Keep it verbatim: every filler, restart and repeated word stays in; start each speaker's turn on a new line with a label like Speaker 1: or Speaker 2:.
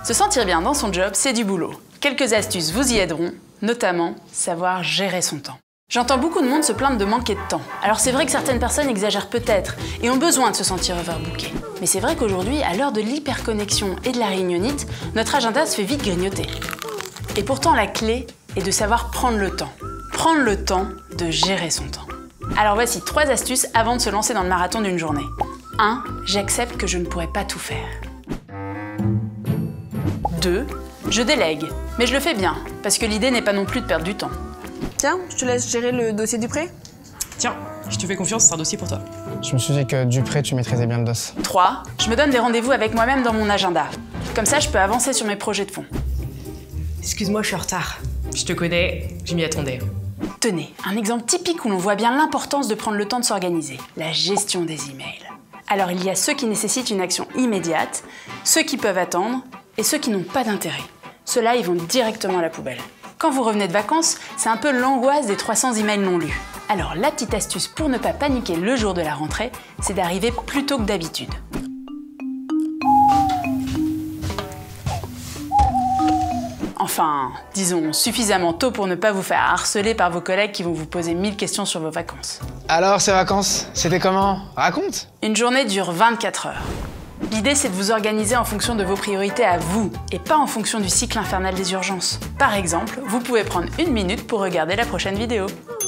Speaker 1: Se sentir bien dans son job, c'est du boulot. Quelques astuces vous y aideront, notamment savoir gérer son temps. J'entends beaucoup de monde se plaindre de manquer de temps. Alors c'est vrai que certaines personnes exagèrent peut-être et ont besoin de se sentir overbookées. Mais c'est vrai qu'aujourd'hui, à l'heure de l'hyperconnexion et de la réunionnite, notre agenda se fait vite grignoter. Et pourtant, la clé est de savoir prendre le temps. Prendre le temps de gérer son temps. Alors voici trois astuces avant de se lancer dans le marathon d'une journée. un. J'accepte que je ne pourrai pas tout faire. deux. Je délègue, mais je le fais bien, parce que l'idée n'est pas non plus de perdre du temps.
Speaker 2: Tiens, je te laisse gérer le dossier du prêt.
Speaker 3: Tiens, je te fais confiance, c'est un dossier pour toi.
Speaker 4: Je me suis dit que du prêt, tu maîtrisais bien le dos.
Speaker 1: trois. Je me donne des rendez-vous avec moi-même dans mon agenda. Comme ça, je peux avancer sur mes projets de fond.
Speaker 3: Excuse-moi, je suis en retard. Je te connais, je m'y attendais.
Speaker 1: Tenez, un exemple typique où l'on voit bien l'importance de prendre le temps de s'organiser. La gestion des emails. Alors, il y a ceux qui nécessitent une action immédiate, ceux qui peuvent attendre et ceux qui n'ont pas d'intérêt. Ceux-là, ils vont directement à la poubelle. Quand vous revenez de vacances, c'est un peu l'angoisse des trois cents emails non lus. Alors, la petite astuce pour ne pas paniquer le jour de la rentrée, c'est d'arriver plus tôt que d'habitude. Enfin, disons, suffisamment tôt pour ne pas vous faire harceler par vos collègues qui vont vous poser mille questions sur vos vacances.
Speaker 4: Alors, ces vacances, c'était comment? Raconte!
Speaker 1: Une journée dure vingt-quatre heures. L'idée, c'est de vous organiser en fonction de vos priorités à vous, et pas en fonction du cycle infernal des urgences. Par exemple, vous pouvez prendre une minute pour regarder la prochaine vidéo.